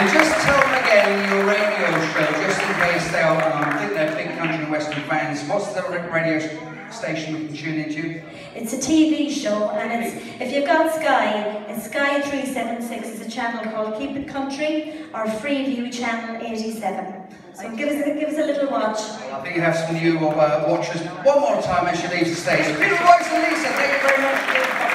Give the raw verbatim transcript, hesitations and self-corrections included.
And just tell them again your radio show, just in case they are, um, I think they're big country and western fans. What's the radio station you can tune into? It's a T V show, and it's, if you've got Sky, it's Sky three seventy-six. It's a channel called Keep It Country, or Freeview Channel eighty-seven. So give us, a, give us a little watch. Well, I think you have some new uh, watchers. One more time as you leave the stage. Peter, Royce and Lisa, thank you very much.